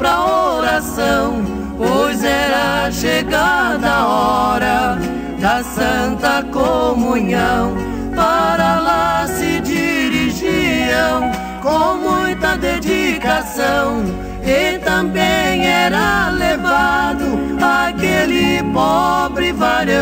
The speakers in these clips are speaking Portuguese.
pra oração, pois era chegada a hora da Santa Comunhão. Para lá se dirigiam com muita dedicação, e também era levado aquele pobre varão.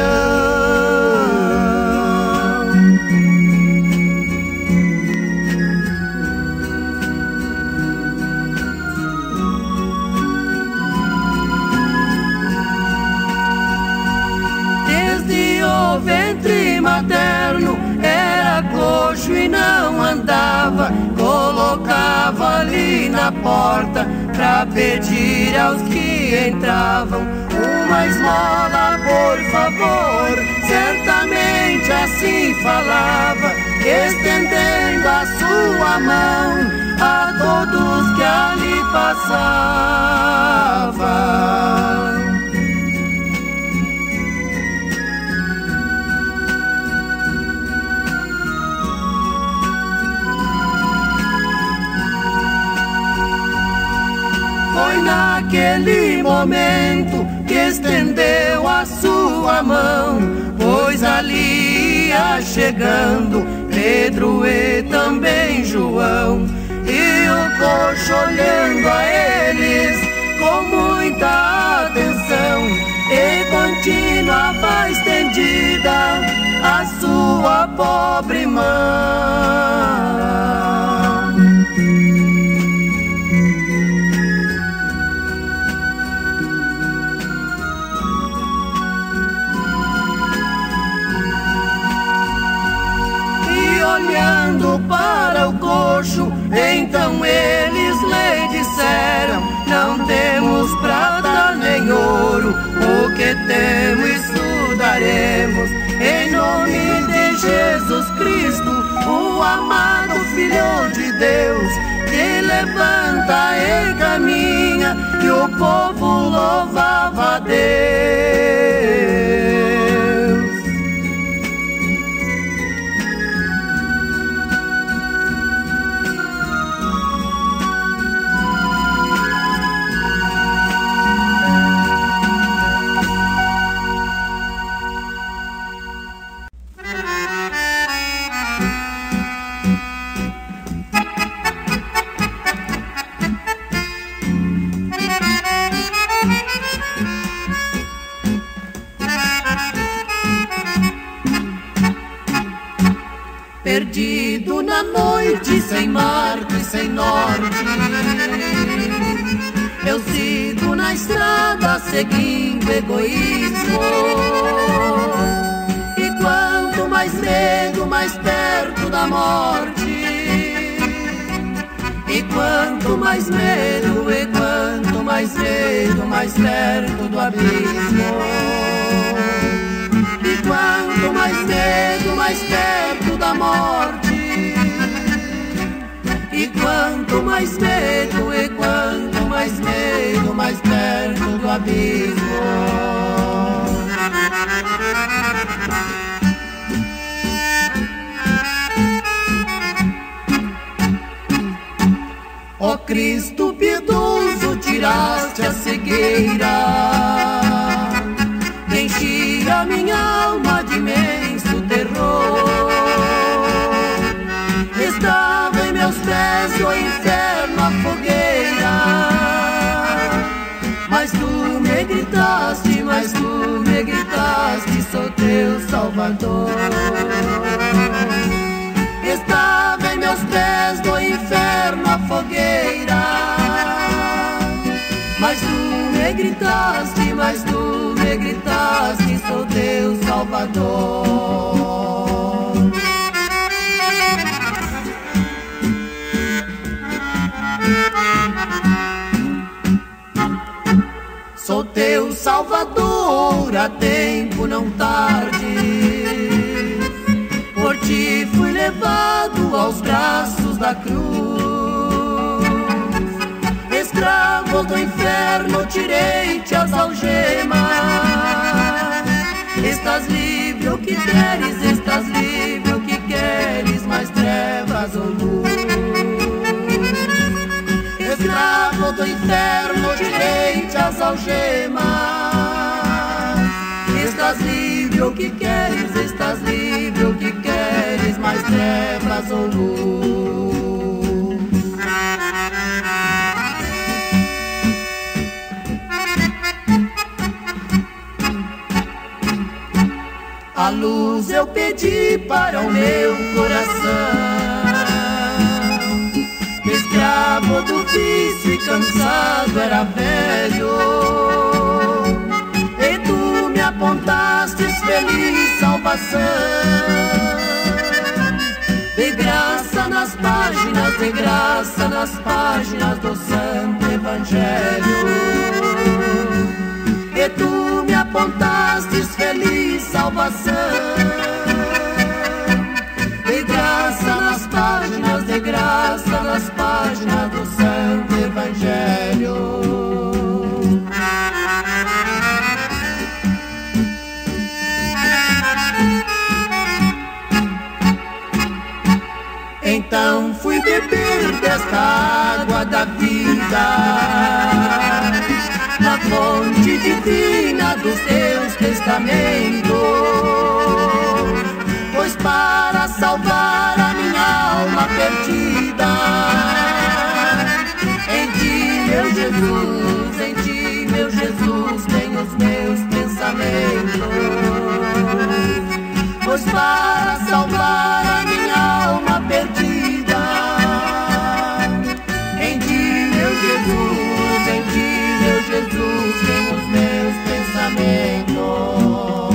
Desde o ventre materno era coxo e não andava, colocava ali na porta pra pedir aos que entravam uma esmola, por favor. Certamente assim falava, estendendo a sua mão a todos que ali passavam. Foi naquele momento que estendeu a sua mão, pois ali ia chegando Pedro e também João. E o coxo olhando a eles com muita atenção, e continuava estendida a sua pobre mão. Olhando para o coxo, então eles lhe disseram: não temos prata nem ouro, o que temos isso daremos. Em nome de Jesus Cristo, o amado Filho de Deus, que levanta e caminha, e o povo louvava a Deus. Perdido na noite, sem marco e sem norte, eu sigo na estrada seguindo egoísmo. E quanto mais medo, mais perto da morte. E quanto mais medo, e quanto mais medo, mais perto do abismo. E quanto mais medo, mais perto da morte. E quanto mais medo, e quanto mais medo, mais perto do abismo. Ó Cristo piedoso, tiraste a cegueira, enchia minha alma de imenso terror. Estava em meus pés o inferno, a fogueira, mas tu me gritaste, mas tu me gritaste, sou teu Salvador. Estava em meus pés do inferno, a fogueira, mas tu me gritaste, mas tu me gritaste, sou teu Salvador. Sou teu Salvador, a tempo não tarde. Por ti fui levado aos braços da cruz. Escravo do inferno, tirei-te as algemas. Estás livre, o que queres, estás livre, o que queres, mais trevas ou luz. Escravo escravo do inferno, tirei-te as algemas. Estás livre, o que queres? Estás livre, o que queres? Mais trevas ou luz? A luz eu pedi para o meu coração. Escravo do vício e cansado era velho, e tu me apontastes feliz salvação. De graça nas páginas, de graça nas páginas do Santo Evangelho. E tu me apontastes feliz salvação. De graça nas páginas, de graça nas páginas do Santo Evangelho. Então fui beber desta água da vida, na fonte divina dos teus testamentos. Pois para salvar a minha alma perdida, em ti, meu Jesus, em ti, meu Jesus, tenho os meus pensamentos. Pois para salvar a minha alma perdida, em ti, meu Jesus, em ti, meu Jesus, tenho os meus pensamentos.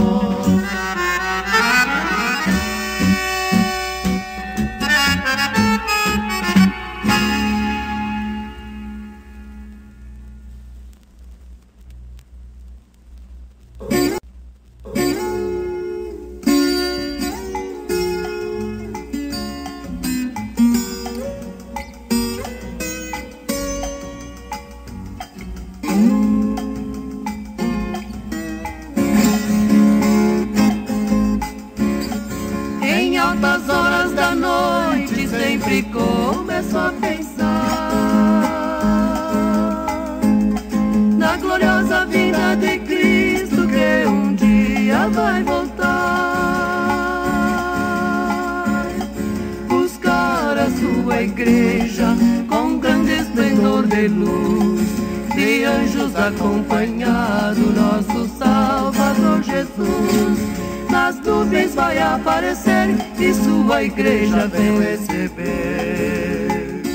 Altas horas da noite sempre começo a pensar na gloriosa vinda de Cristo que um dia vai voltar, buscar a sua igreja com grande esplendor de luz, de anjos acompanhado nosso Salvador Jesus. Nas nuvens vai aparecer e sua igreja vem receber.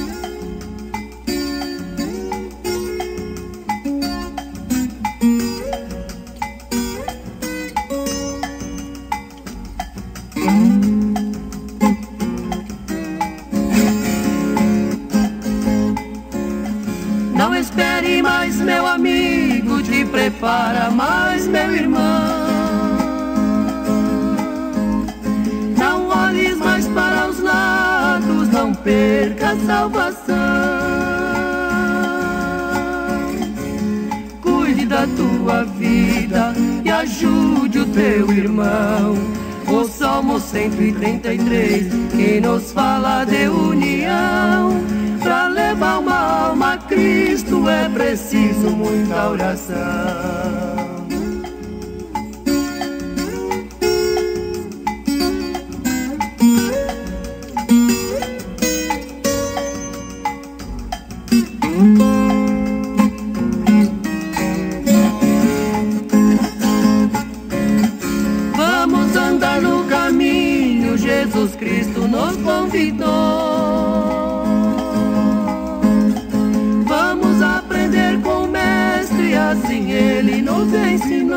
Não espere mais, meu amigo, te prepara mais, meu irmão. Não olhes mais para os lados, não perca a salvação. Cuide da tua vida e ajude o teu irmão. O Salmo 133 que nos fala de união. Para levar uma alma a Cristo é preciso muita oração. Vamos andar no caminho, Jesus Cristo nos convidou. Vamos aprender com o Mestre, assim Ele nos ensinou.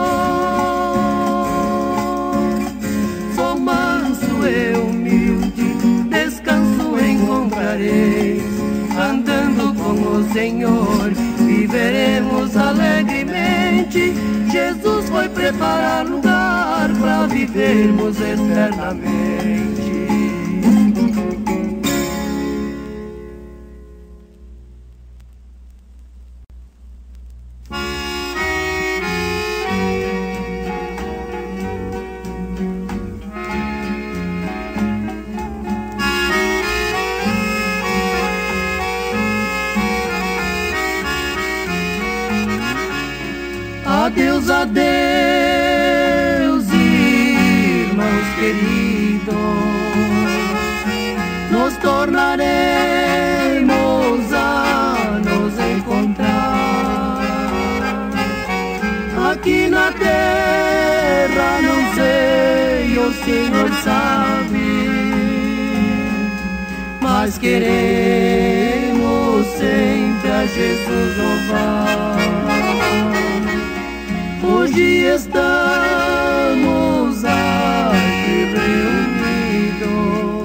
Sou manso e humilde, descanso encontrareis. Andando com o Senhor, viveremos alegremente. Jesus foi preparar lugar para vivermos eternamente. Adeus, adeus, irmãos queridos, nos tornaremos a nos encontrar. Aqui na terra não sei, o Senhor sabe, mas queremos sempre a Jesus louvar. Hoje estamos aqui reunidos.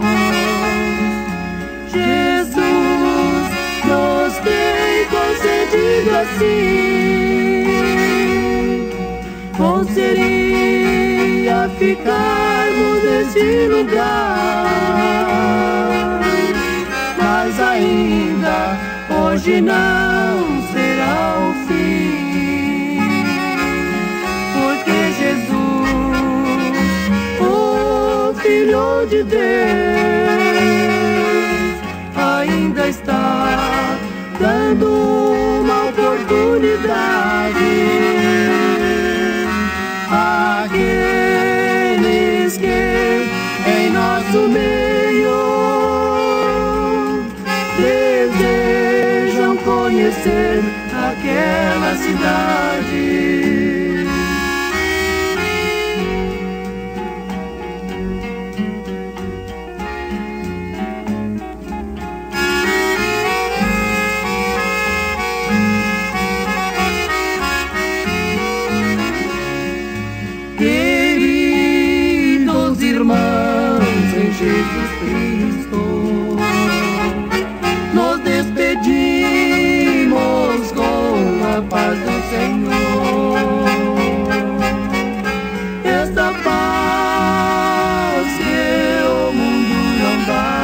Jesus nos tem concedido assim. Bom seria ficarmos neste lugar, mas ainda hoje não será o fim, porque Jesus, o Filho de Deus, ainda está dando uma oportunidade àqueles que em nosso meio desejam conhecer aquela cidade. Queridos irmãos em Jesus Cristo, nos despedimos com a paz do Senhor. Esta paz que o mundo não dá,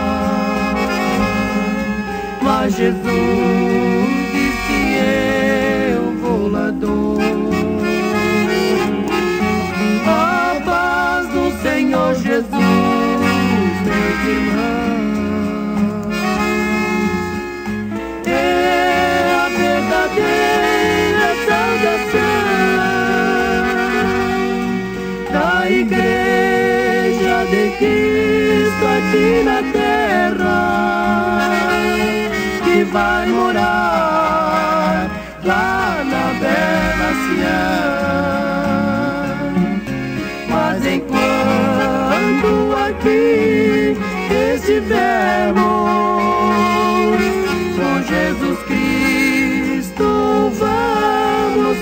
mas Jesus disse: eu vou lá dou. A paz do Senhor Jesus, meus irmãos, é a verdadeira saudação da Igreja de Cristo aqui na terra, que vai morar lá na bela Sião. Mas enquanto aqui estivermos com Jesus Cristo, vamos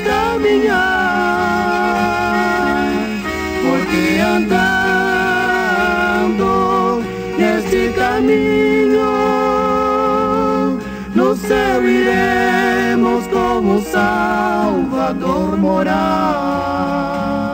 caminhar, porque andando nesse caminho, no céu iremos como o Salvador morar.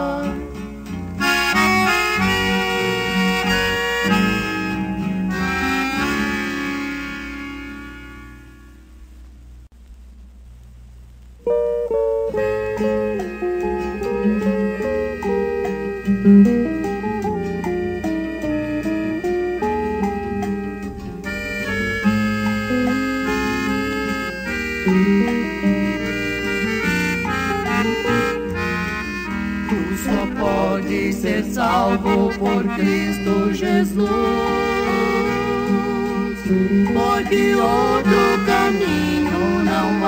Tu só podes ser salvo por Cristo Jesus, porque outro caminho não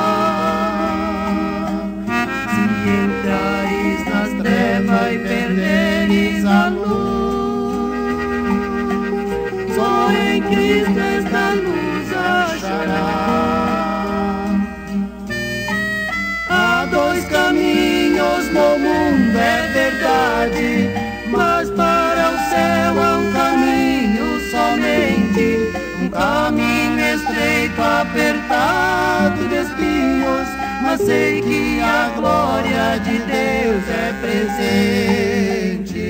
há. Se entrares nas trevas e perderes a luz, só em Cristo esta luz achará. Há dois caminhos no mundo, é verdade, mas para o céu há um caminho somente, um caminho estreito, apertado de espinhos, mas sei que a glória de Deus é presente.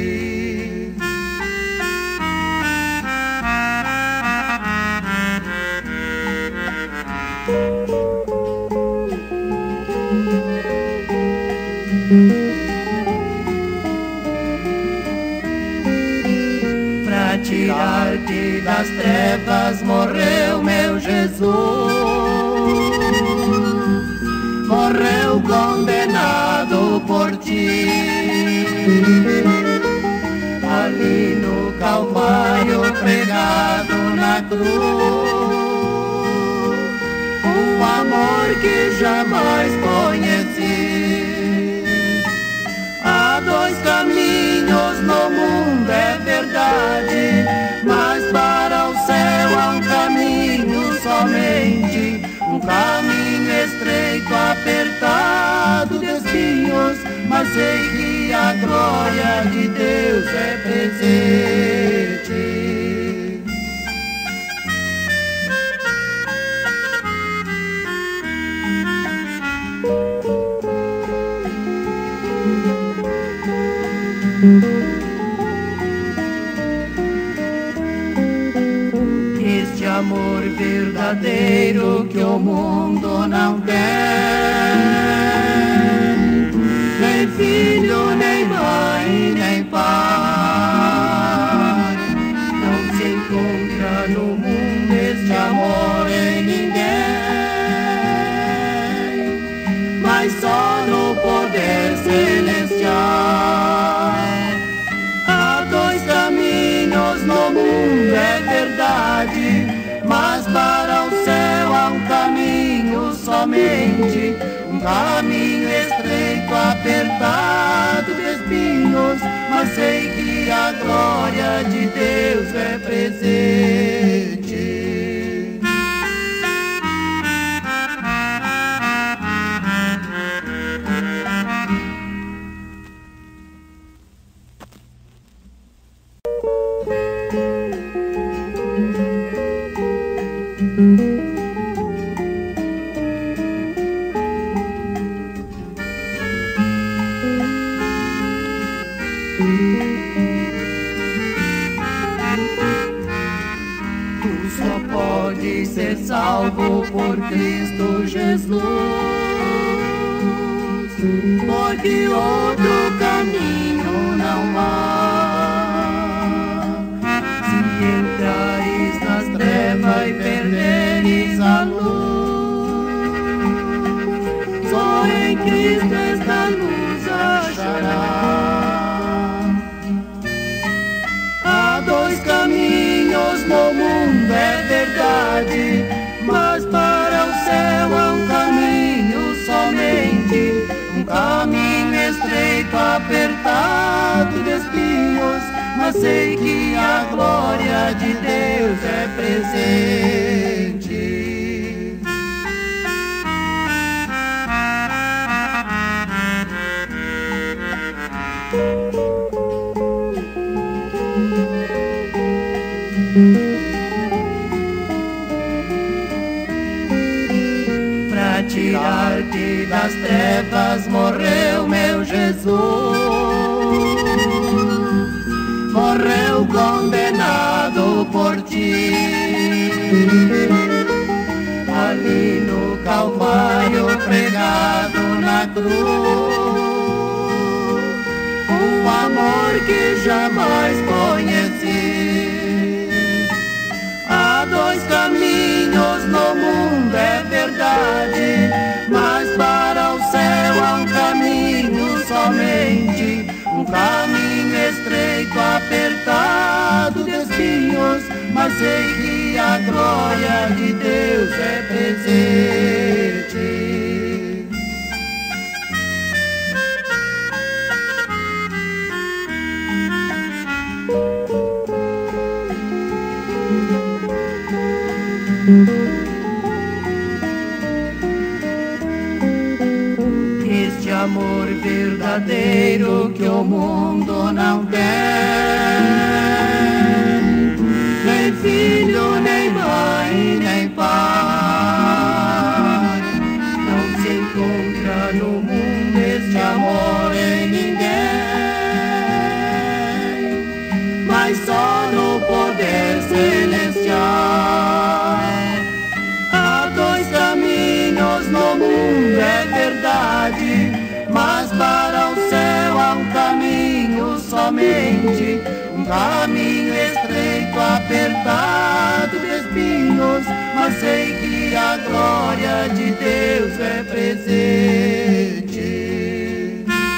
Pra tirar-te das trevas morreu meu Jesus, morreu condenado condenado por ti. Ali no Calvário pregado na cruz, um amor que jamais conheci. Há dois caminhos no mundo, é verdade, mas para o céu há um caminho somente, um caminho estreito, apertado de espinhos, mas sei que a glória de Deus é presente. Este amor verdadeiro que o mundo não tem, nem filho, nem mãe, nem pai, não se encontra no mundo este amor em ninguém, mas só no poder celestial. Há dois caminhos no mundo, é verdade, mas para o céu há um caminho somente, um caminho estreito, apertado de espinhos, mas sei que a glória de Deus é presente. Tu só pode ser salvo por Cristo Jesus, porque outro caminho não há. Se entrares nas trevas e perderes a luz, só em Cristo esta luz acharás. Há dois caminhos no mundo, é verdade, mas para o céu há um caminho somente, um caminho estreito, apertado de espinhos, mas sei que a glória de Deus é presente. Pra tirar-te das trevas morreu meu Jesus, morreu condenado por ti. Ali no Calvário pregado na cruz, um amor que jamais conheci. Há dois caminhos no mundo, é verdade, mas para o céu há um caminho somente, um caminho estreito, apertado de espinhos, mas sei que a glória de Deus é presente. Este amor verdadeiro que o mundo não tem, nem filho, nem mãe, nem pai, não se encontra no mundo este amor em ninguém, mas só no poder celestial. Há dois caminhos no mundo, é verdade, mas para o céu há um caminho somente, um caminho estreito, apertado de espinhos, mas sei que a glória de Deus é presente.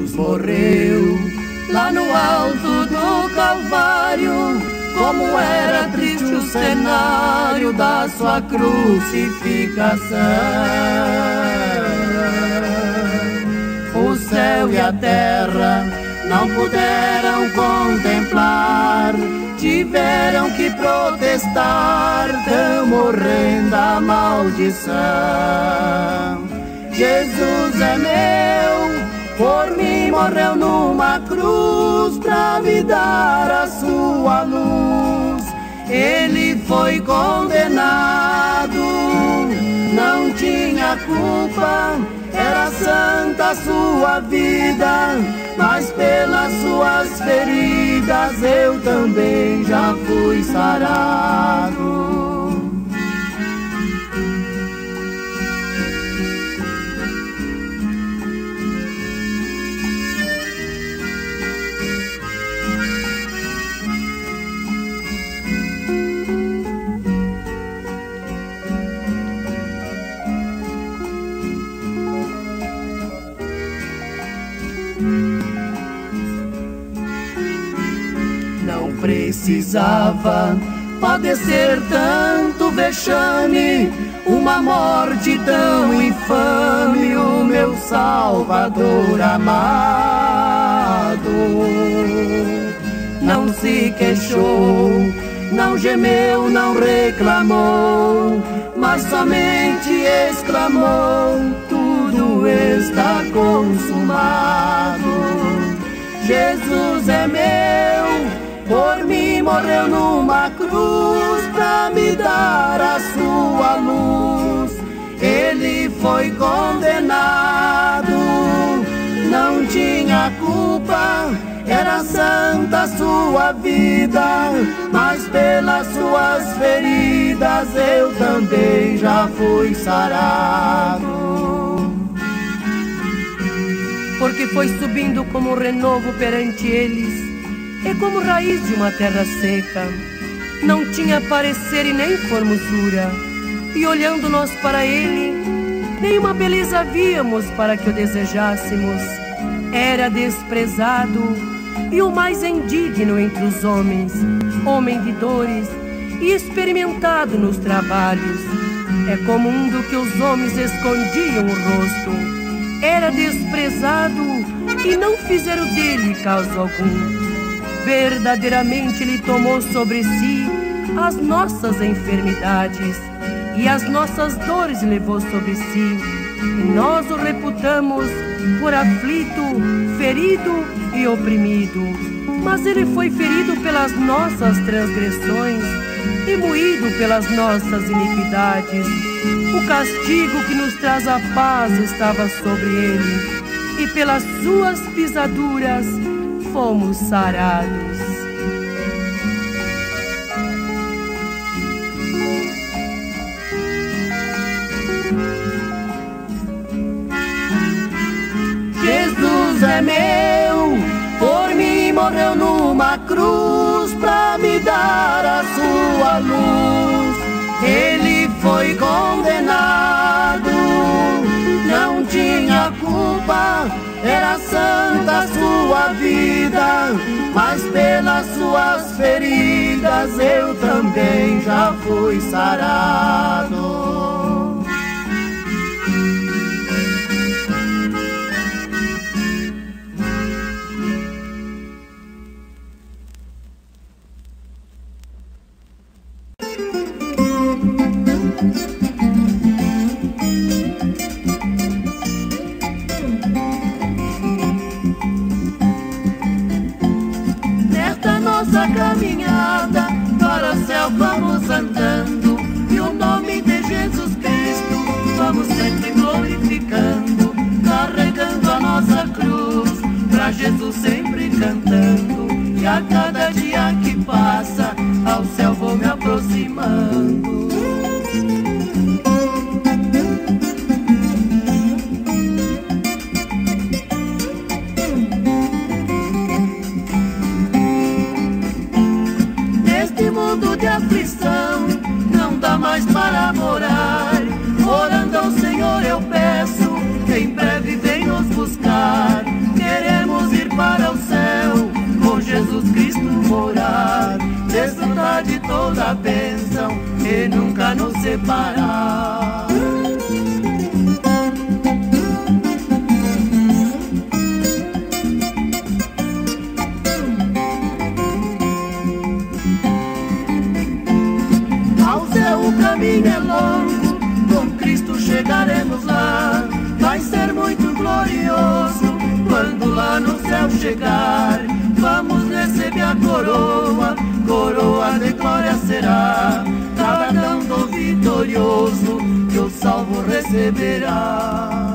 Jesus morreu lá no alto do Calvário. Como era triste o cenário da sua crucificação. O céu e a terra não puderam contemplar, tiveram que protestar, tão horrenda maldição. Jesus é meu, por mim morreu numa cruz, pra me dar a sua luz. Ele foi condenado, não tinha culpa, era santa a sua vida, mas pelas suas feridas eu também já fui sarado. Precisava padecer tanto vexame, uma morte tão infame, o meu Salvador amado. Não se queixou, não gemeu, não reclamou, mas somente exclamou: tudo está consumado. Jesus é meu, por mim morreu numa cruz, pra me dar a sua luz. Ele foi condenado, não tinha culpa, era santa a sua vida, mas pelas suas feridas eu também já fui sarado. Porque foi subindo como renovo perante eles, e como raiz de uma terra seca. Não tinha parecer e nem formosura, e olhando nós para ele, nenhuma beleza víamos para que o desejássemos. Era desprezado e o mais indigno entre os homens, homem de dores e experimentado nos trabalhos. É comum do que os homens escondiam o rosto. Era desprezado e não fizeram dele caso algum. Verdadeiramente Ele tomou sobre si as nossas enfermidades e as nossas dores levou sobre si. E nós o reputamos por aflito, ferido e oprimido. Mas Ele foi ferido pelas nossas transgressões e moído pelas nossas iniquidades. O castigo que nos traz a paz estava sobre Ele, e pelas suas pisaduras fomos sarados. Jesus é meu, por mim morreu numa cruz, pra me dar a sua luz. Ele foi condenado, não tinha culpa, era santa a sua vida, mas pelas suas feridas eu também já fui sarado. Nossa caminhada para o céu vamos andando, e o nome de Jesus Cristo vamos sempre glorificando, carregando a nossa cruz, pra Jesus sempre cantando. E a cada dia que passa, ao céu vou me aproximando. De aflição não dá mais para morar, orando ao Senhor eu peço, em breve vem nos buscar. Queremos desfrutar de toda a bênção e nunca nos separar. Ao céu o caminho é longo, com Cristo chegaremos lá. Vai ser muito glorioso quando lá no céu chegar. Vamos receber a coroa, coroa de glória será. Galardão do vitorioso que o salvo receberá.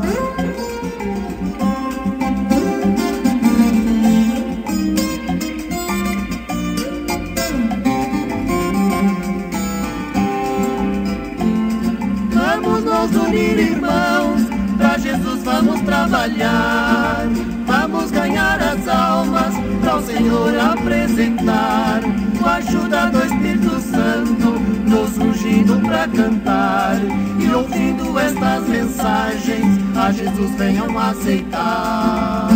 Vamos nos unir, irmãos, pra Jesus vamos trabalhar. Vamos ganhar as almas para o Senhor apresentar. Com a ajuda do Espírito Santo, nos ungindo pra cantar. E ouvindo estas mensagens, a Jesus venham aceitar.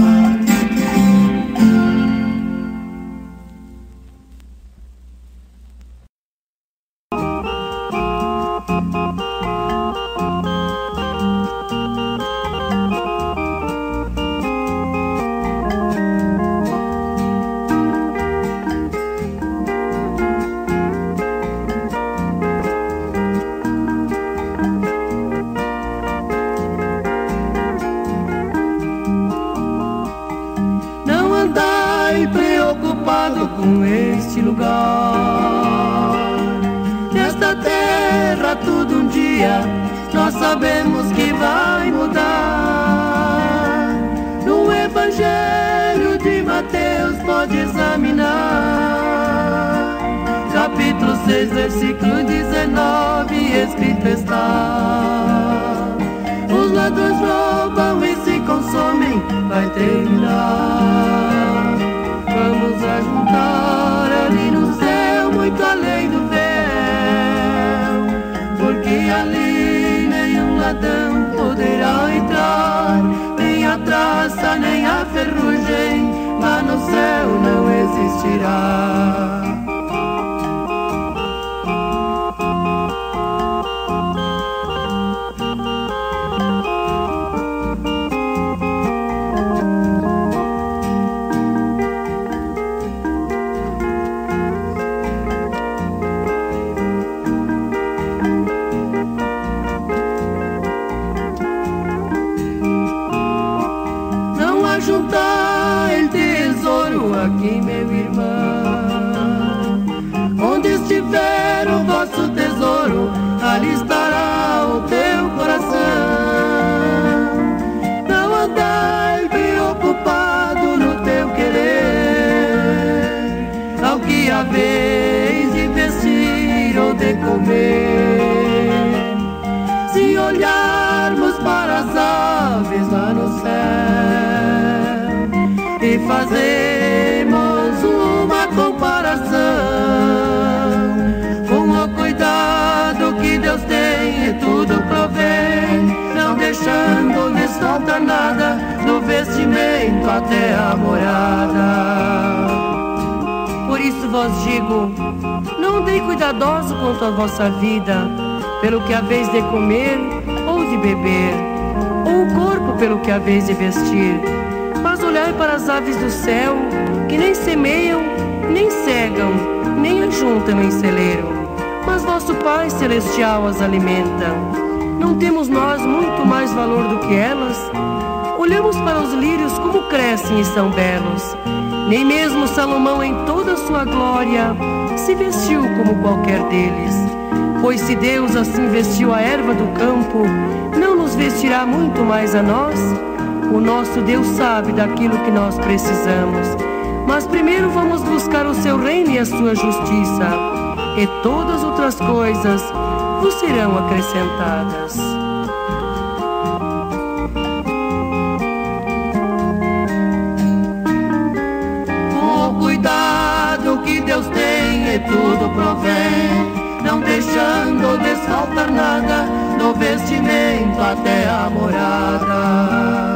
Com este lugar, nesta terra tudo um dia nós sabemos que vai mudar. No Evangelho de Mateus pode examinar, capítulo 6, versículo 19, escrito está: os ladrões roubam e se consomem, vai terminar. Vamos ajuntar ali no céu, muito além do véu, porque ali nenhum ladrão poderá entrar, nem a traça, nem a ferrugem, lá no céu não existirá. Juntar el tesouro aqui, meu irmão. Onde estiver o vosso tesouro, ali estará o teu coração. Não andai preocupado no teu querer, ao que haveis de vestir ou de comer. Se olharmos para as aves lá no céu e fazemos uma comparação com o cuidado que Deus tem e tudo provém, não deixando lhes faltar nada, do vestimento até a morada. Por isso vos digo, não andei cuidadoso quanto a vossa vida, pelo que haveis de comer ou de beber, ou o corpo pelo que haveis de vestir. Mas olhai para as aves do céu, que nem semeiam, nem cegam, nem ajuntam em celeiro, mas vosso Pai Celestial as alimenta. Não temos nós muito mais valor do que elas? Olhamos para os lírios como crescem e são belos. Nem mesmo Salomão em toda a sua glória se vestiu como qualquer deles. Pois se Deus assim vestiu a erva do campo, não nos vestirá muito mais a nós? O nosso Deus sabe daquilo que nós precisamos. Mas primeiro vamos buscar o seu reino e a sua justiça, e todas as outras coisas vos serão acrescentadas. Com o cuidado que Deus tem e tudo provém, não deixando desfaltar nada, do vestimento até a morada.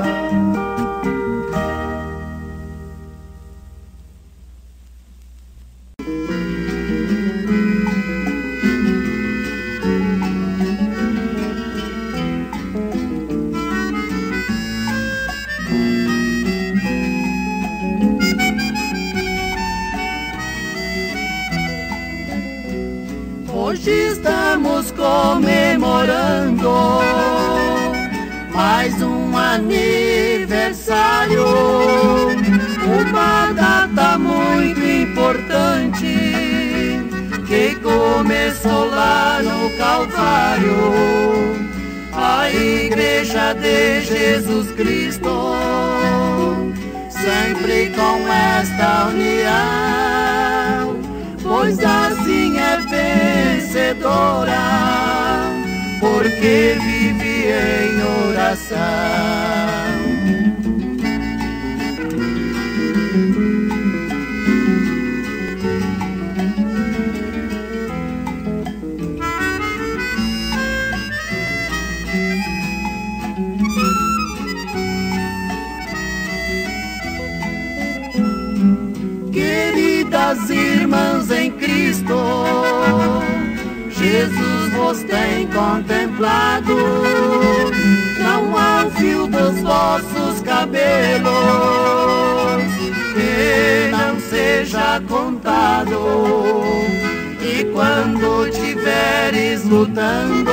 aniversário, uma data muito importante que começou lá no Calvário, a Igreja de Jesus Cristo, sempre com esta união, pois assim é vencedora, porque vive em oração. Queridas irmãs em Cristo, Jesus vos tem contemplado, não há um fio dos vossos cabelos que não seja contado. E quando tiveres lutando,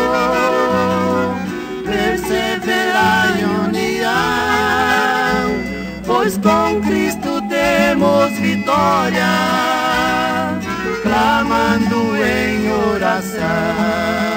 perseverai em união, pois com Cristo temos vitória, clamando em oração.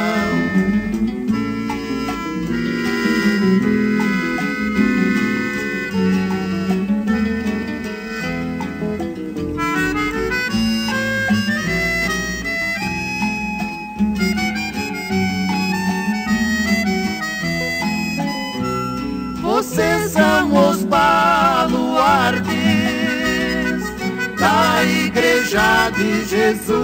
Vocês são os baluartes da Igreja de Jesus,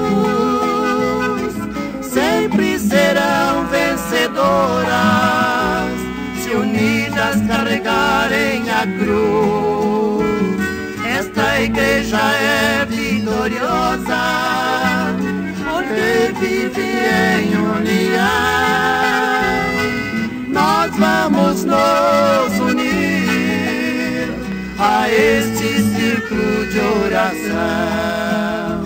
sempre serão vencedoras, se unidas carregarem a cruz. Esta Igreja é vitoriosa, porque vive em união. Nós vamos nos unir a este círculo de oração.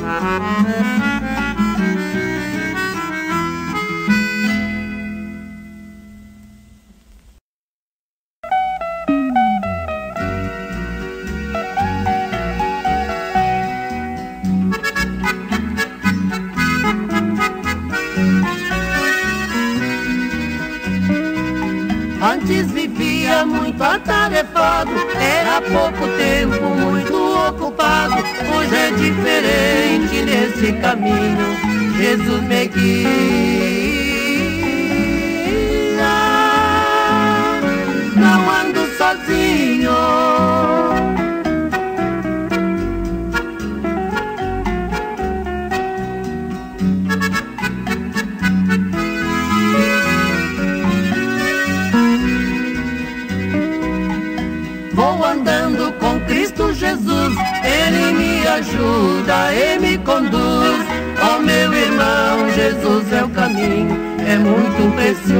Antes vivia muito atarefado, era pouco tempo, muito ocupado. Hoje é diferente nesse caminho, Jesus me guia. Não ando sozinho, andando com Cristo Jesus, Ele me ajuda e me conduz. Ó meu irmão, Jesus é o caminho, é muito precioso.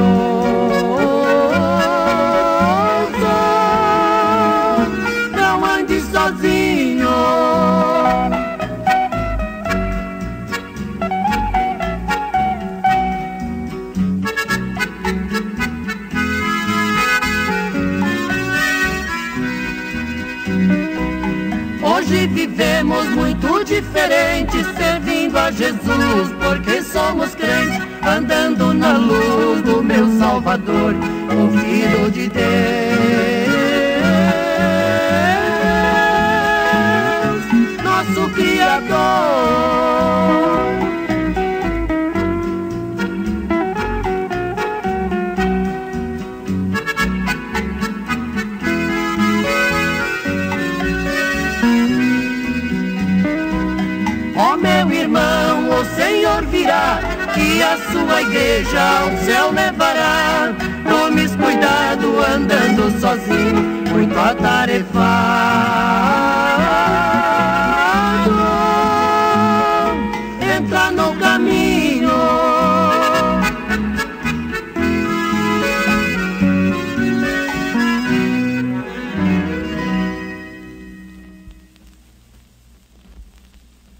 Não ande sozinho, hoje vivemos muito diferente, servindo a Jesus, porque somos crentes, andando na luz do meu Salvador, o Filho de Deus, nosso Criador. Ó meu irmão, o Senhor virá, e a sua igreja ao céu levará. Tomes cuidado andando sozinho, muito atarefado. Entra no caminho,